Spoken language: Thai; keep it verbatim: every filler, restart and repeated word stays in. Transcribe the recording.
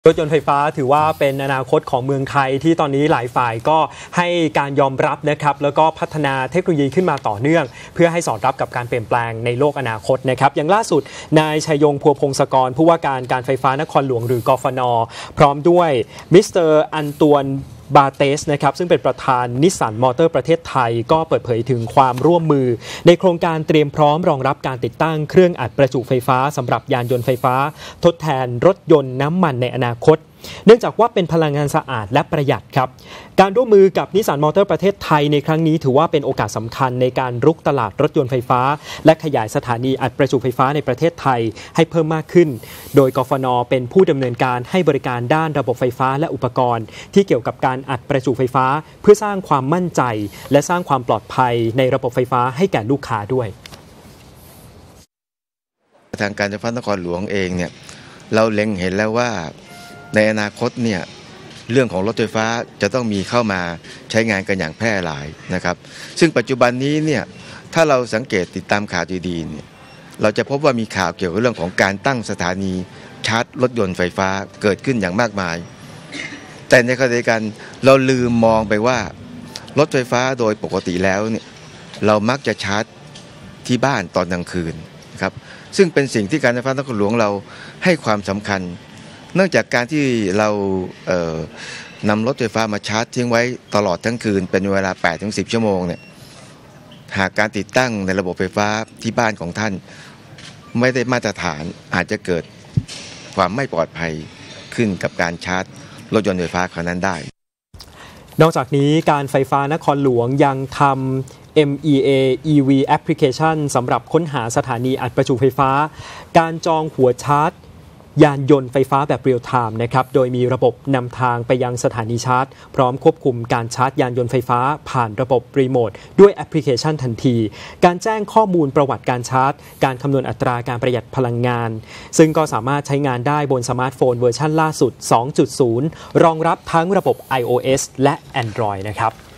รถยนต์ไฟฟ้าถือว่าเป็นอนาคตของเมืองไทยที่ตอนนี้หลายฝ่ายก็ให้การยอมรับนะครับแล้วก็พัฒนาเทคโนโลยีขึ้นมาต่อเนื่องเพื่อให้สอดรับกับการเปลี่ยนแปลงในโลกอนาคตนะครับอย่างล่าสุดนายชัยยงพัวพงศกรผู้ว่าการการไฟฟ้านครหลวงหรือกฟน.พร้อมด้วยมิสเตอร์อันตวนบาเตสนะครับซึ่งเป็นประธานนิสสันมอเตอร์ประเทศไทยก็เปิดเผยถึงความร่วมมือในโครงการเตรียมพร้อมรองรับการติดตั้งเครื่องอัดประจุไฟฟ้าสำหรับยานยนต์ไฟฟ้าทดแทนรถยนต์น้ำมันในอนาคตเนื่องจากว่าเป็นพลังงานสะอาดและประหยัดครับการร่วมมือกับนิสสันมอเตอร์ประเทศไทยในครั้งนี้ถือว่าเป็นโอกาสสำคัญในการรุกตลาดรถยนต์ไฟฟ้าและขยายสถานีอัดประจุไฟฟ้าในประเทศไทยให้เพิ่มมากขึ้นโดยกฟน.เป็นผู้ดำเนินการให้บริการด้านระบบไฟฟ้าและอุปกรณ์ที่เกี่ยวกับการอัดประจุไฟฟ้าเพื่อสร้างความมั่นใจและสร้างความปลอดภัยในระบบไฟฟ้าให้แก่ลูกค้าด้วยทางการไฟฟ้านครหลวงเองเนี่ยเราเล็งเห็นแล้วว่าในอนาคตเนี่ยเรื่องของรถไฟฟ้าจะต้องมีเข้ามาใช้งานกันอย่างแพร่หลายนะครับซึ่งปัจจุบันนี้เนี่ยถ้าเราสังเกตติดตามข่าวดีๆเนี่ยเราจะพบว่ามีข่าวเกี่ยวกับเรื่องของการตั้งสถานีชาร์จรถยนต์ไฟฟ้าเกิดขึ้นอย่างมากมายแต่ในขณะเดียวกันเราลืมมองไปว่ารถไฟฟ้าโดยปกติแล้วเนี่ยเรามักจะชาร์จที่บ้านตอนกลางคืนครับซึ่งเป็นสิ่งที่การไฟฟ้านครหลวงเราให้ความสำคัญเนื่องจากการที่เราเอ่อนำรถไฟฟ้ามาชาร์จทิ้งไว้ตลอดทั้งคืนเป็นเวลา แปดถึงสิบ ชั่วโมงเนี่ยหากการติดตั้งในระบบไฟฟ้าที่บ้านของท่านไม่ได้มาตรฐานอาจจะเกิดความไม่ปลอดภัยขึ้นกับการชาร์จรถยนต์ไฟฟ้าครั้งนั้นได้นอกจากนี้การไฟฟ้านครหลวงยังทำ เอ็ม อี เอ อี วี Application สำหรับค้นหาสถานีอัดประจุไฟฟ้าการจองหัวชาร์จยานยนต์ไฟฟ้าแบบเรียลไทม์นะครับโดยมีระบบนำทางไปยังสถานีชาร์จพร้อมควบคุมการชาร์จยานยนต์ไฟฟ้าผ่านระบบรีโมทด้วยแอปพลิเคชันทันทีการแจ้งข้อมูลประวัติการชาร์จการคำนวณอัตราการประหยัดพลังงานซึ่งก็สามารถใช้งานได้บนสมาร์ทโฟนเวอร์ชันล่าสุด สองจุดศูนย์ รองรับทั้งระบบ iOS และ Android นะครับ